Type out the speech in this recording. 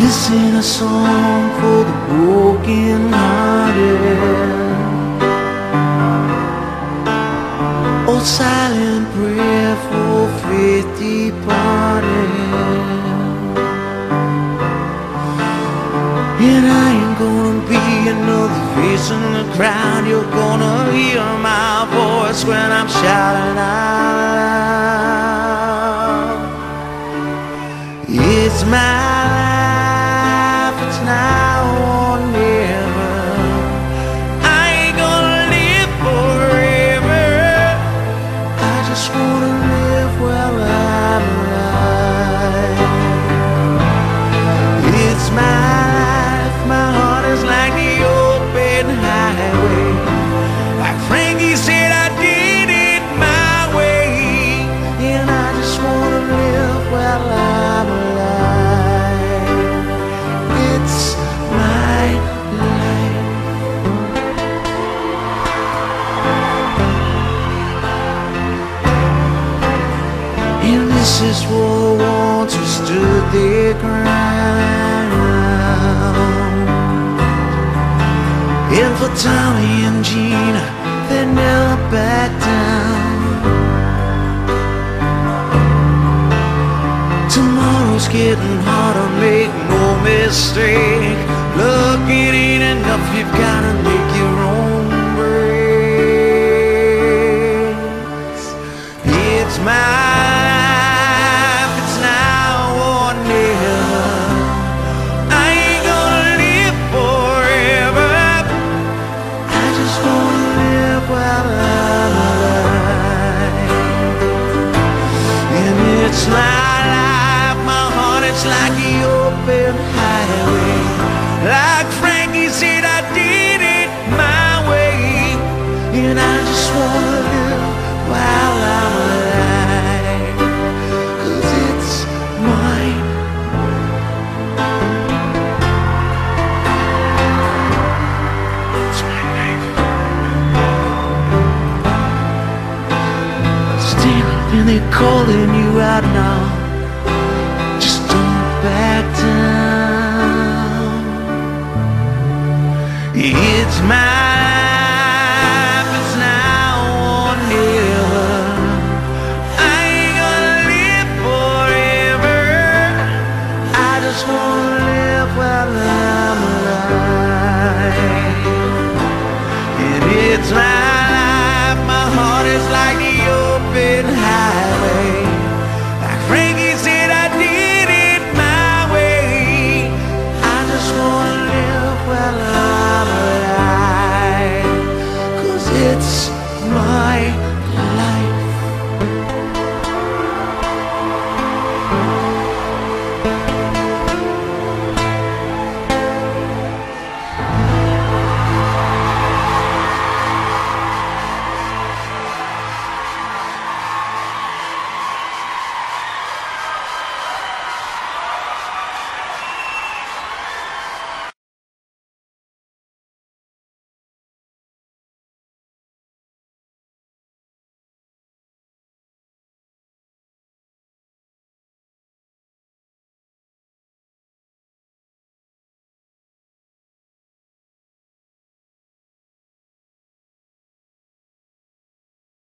Sing a song for the broken hearted. Oh, silent prayer for faith departed. And I ain't gonna be another face in the crowd. You're gonna hear my voice when I'm shouting out. It's my now or never. I ain't gonna live forever. I just wanna live while I'm alive. It's my life, my heart is like the open highway. Like Frankie said, I did it my way. And I just wanna live while I'm alive. It's my life. And this is for the ones who stood their ground. And for Tommy and Gina, they never back down. Tomorrow's getting harder, make no mistake. Look, it ain't enough, you've gotta make your own breaks. It's my life, it's now or never. I ain't gonna live forever. I just wanna live while I'm alive. And it's my life, my heart, it's like the open highway. Like Frankie said, I did it my way. And I just wanna live while I'm alive. 'Cause it's mine. It's my life. Stand up and they're calling you out now. Just don't back down. It's my life, it's now or never. I ain't gonna live forever. I just wanna live while